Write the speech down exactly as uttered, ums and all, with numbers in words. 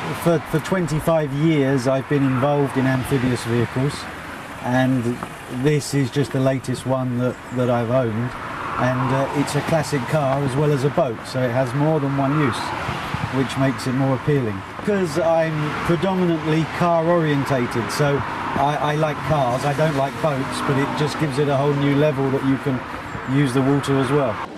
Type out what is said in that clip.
For, for twenty-five years I've been involved in amphibious vehicles, and this is just the latest one that, that I've owned, and uh, it's a classic car as well as a boat, so it has more than one use, which makes it more appealing. Because I'm predominantly car orientated, so I, I like cars, I don't like boats, but it just gives it a whole new level that you can use the water as well.